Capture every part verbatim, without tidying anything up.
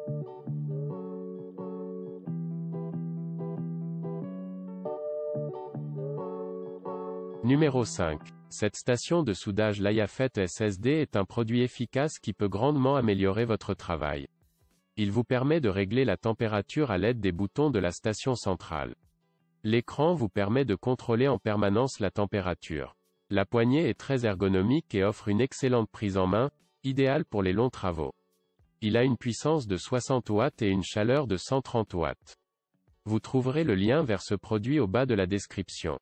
Numéro cinq. Cette station de soudage Liafet S S D est un produit efficace qui peut grandement améliorer votre travail. Il vous permet de régler la température à l'aide des boutons de la station centrale. L'écran vous permet de contrôler en permanence la température. La poignée est très ergonomique et offre une excellente prise en main, idéale pour les longs travaux. Il a une puissance de soixante watts et une chaleur de cent trente watts. Vous trouverez le lien vers ce produit au bas de la description.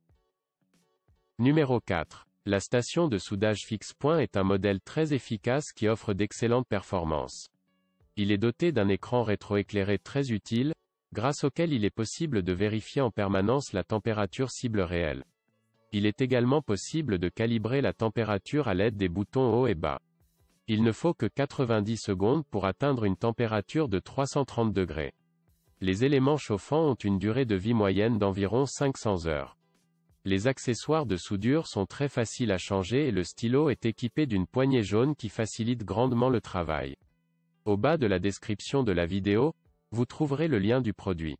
Numéro quatre. La station de soudage fixe-point est un modèle très efficace qui offre d'excellentes performances. Il est doté d'un écran rétroéclairé très utile, grâce auquel il est possible de vérifier en permanence la température cible réelle. Il est également possible de calibrer la température à l'aide des boutons haut et bas. Il ne faut que quatre-vingt-dix secondes pour atteindre une température de trois cent trente degrés. Les éléments chauffants ont une durée de vie moyenne d'environ cinq cents heures. Les accessoires de soudure sont très faciles à changer et le stylo est équipé d'une poignée jaune qui facilite grandement le travail. Au bas de la description de la vidéo, vous trouverez le lien du produit.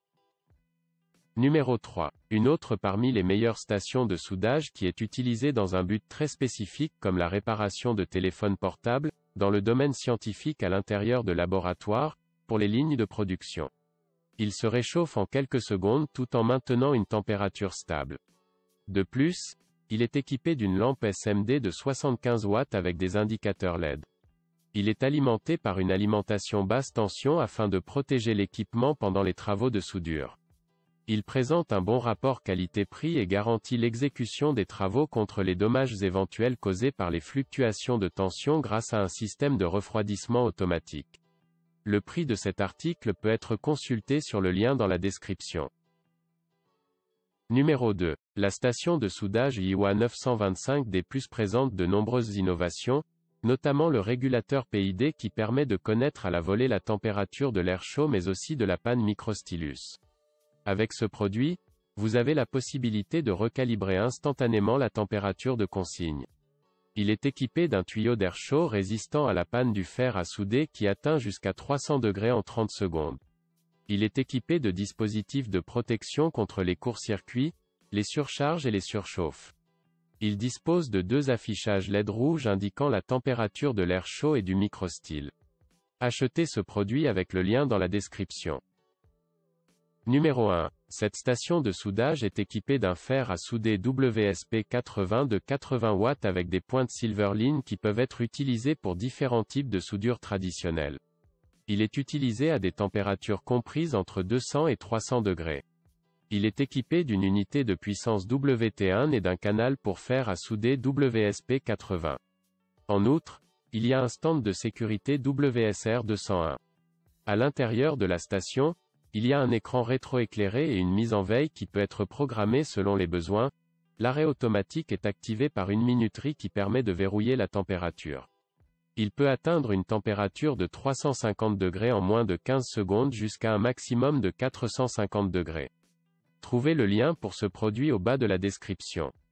Numéro trois. Une autre parmi les meilleures stations de soudage qui est utilisée dans un but très spécifique comme la réparation de téléphones portables, dans le domaine scientifique à l'intérieur de laboratoires, pour les lignes de production. Il se réchauffe en quelques secondes tout en maintenant une température stable. De plus, il est équipé d'une lampe S M D de soixante-quinze watts avec des indicateurs L E D. Il est alimenté par une alimentation basse tension afin de protéger l'équipement pendant les travaux de soudure. Il présente un bon rapport qualité-prix et garantit l'exécution des travaux contre les dommages éventuels causés par les fluctuations de tension grâce à un système de refroidissement automatique. Le prix de cet article peut être consulté sur le lien dans la description. Numéro deux. La station de soudage I W A neuf cent vingt-cinq D plus présente de nombreuses innovations, notamment le régulateur P I D qui permet de connaître à la volée la température de l'air chaud mais aussi de la panne microstylus. Avec ce produit, vous avez la possibilité de recalibrer instantanément la température de consigne. Il est équipé d'un tuyau d'air chaud résistant à la panne du fer à souder qui atteint jusqu'à trois cents degrés en trente secondes. Il est équipé de dispositifs de protection contre les courts-circuits, les surcharges et les surchauffes. Il dispose de deux affichages L E D rouges indiquant la température de l'air chaud et du microstyle. Achetez ce produit avec le lien dans la description. Numéro un. Cette station de soudage est équipée d'un fer à souder W S P quatre-vingts de quatre-vingts watts avec des pointes Silverline qui peuvent être utilisées pour différents types de soudure traditionnelle. Il est utilisé à des températures comprises entre deux cents et trois cents degrés. Il est équipé d'une unité de puissance W T un et d'un canal pour fer à souder W S P quatre-vingts. En outre, il y a un stand de sécurité W S R deux cent un. À l'intérieur de la station, il y a un écran rétroéclairé et une mise en veille qui peut être programmée selon les besoins. L'arrêt automatique est activé par une minuterie qui permet de verrouiller la température. Il peut atteindre une température de trois cent cinquante degrés en moins de quinze secondes jusqu'à un maximum de quatre cent cinquante degrés. Trouvez le lien pour ce produit au bas de la description.